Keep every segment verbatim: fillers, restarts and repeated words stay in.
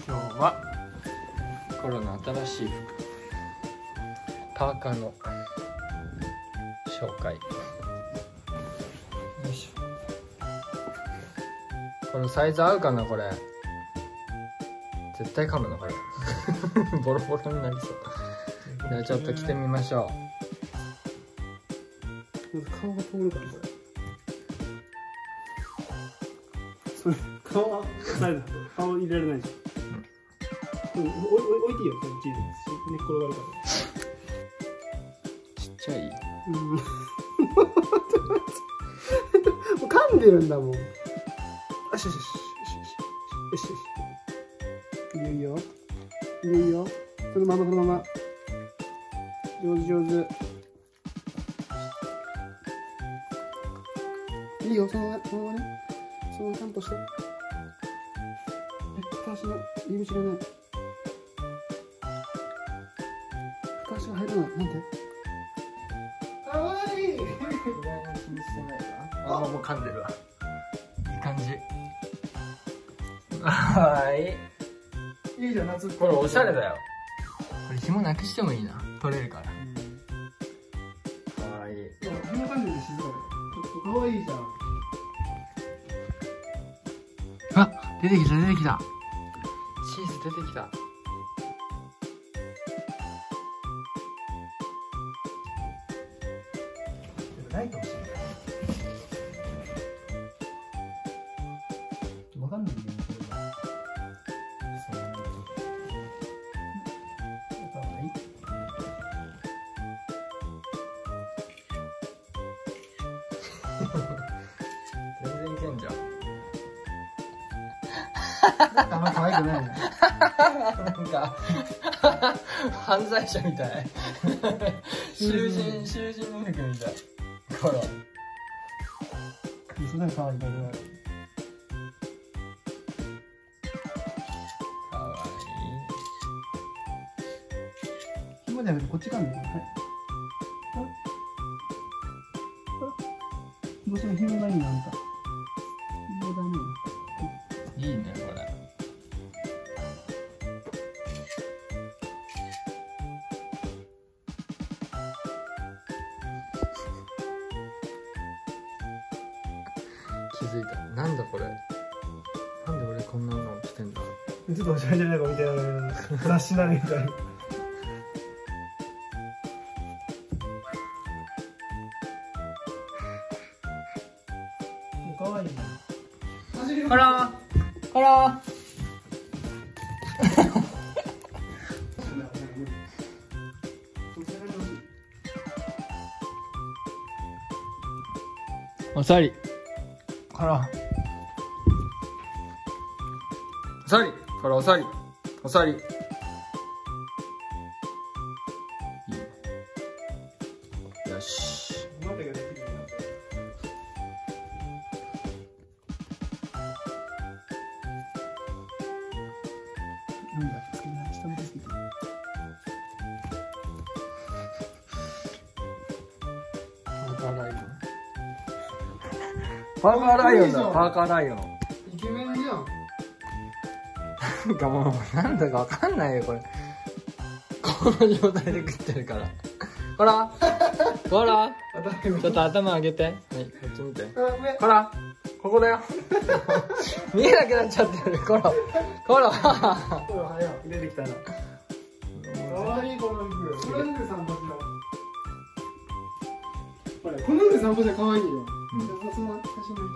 今日はコロナ新しい服パーカーの紹介。よいしょ。このサイズ合うかなこれ。絶対噛むのこれ。ボロボロになりそう。じゃあちょっと着てみましょう。まず顔が通るからこれ。それ顔はサイズだと顔入れられないじゃん。うん、おいおい置いていいよ、このチーズ。寝っ転がるから。 ちっちゃい。 うん。もう噛んでるんだもん。よしよしよしよしよしよし。いいよいいよ。いいよいいよ。そのままそのまま。上手上手。いいよ、そのままそのままね。そのままちゃんとして。片足の入り口がない。片足が入らない。なんで？かわいい。 意外に気にしてないか。あ、もう噛んでるわ。いい感じ。はい。 いいじゃん、夏。 これおしゃれだよ。これ紐なくしてもいいな。取れるから。かわいい。 紐噛んでるし、ちょっとかわいいじゃん。 あ、出てきた出てきた。チーズ出てきた。 ないかもしれない。わかんないんだよね、これは。そうなんだ。はい。 全然いけんじゃん。 あんま可愛くないね。 なんか犯罪者みたい。囚人囚人の服みたい。こら。 それ可愛いから。 かわいい。 紐じゃなくてこっち噛んでる。はい。紐その紐がいいな、あんた。紐だね。 いいねこれ。気づいた。なんだこれ。なんで俺こんなの着てんだ。 ちょっとおしゃれじゃないかみたいな雑誌なのみたいな。かわいいね。 こらこら。おさり。こら。おさり。こらおさり。おさり。いいね。よし。 なんだ、つけない、下の手つけて。 パーカーライオン。パーカーライオンだ、パーカーライオン。 イケメンじゃん。 なんかもう、なんだかわかんないよ、これ。この状態で食ってるから。ほらほらちょっと頭上げて。はい、こっち見て。ほらここだよ。見えなくなっちゃってる。こらこらほら、早い。出てきたな。かわいい、この服。この服散歩しよう。ほら、この服散歩じゃかわいいよ。うん。その写真の人。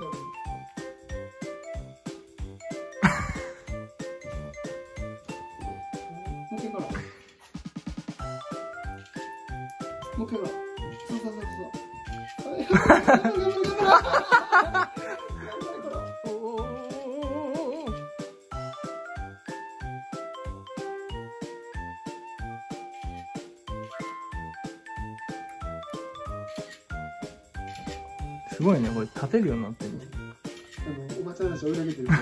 もう一回から。もう一回から。そうそうそうそう。 すごいね、これ立てるようになってる。 あの、おばちゃんたちを裏切ってる。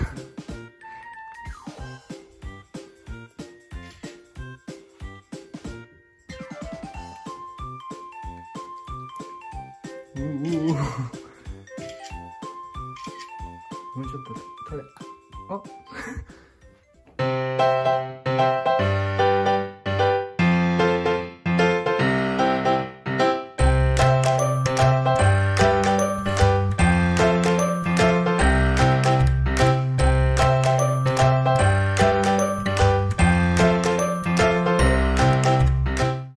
うううもうちょっと取れ。あ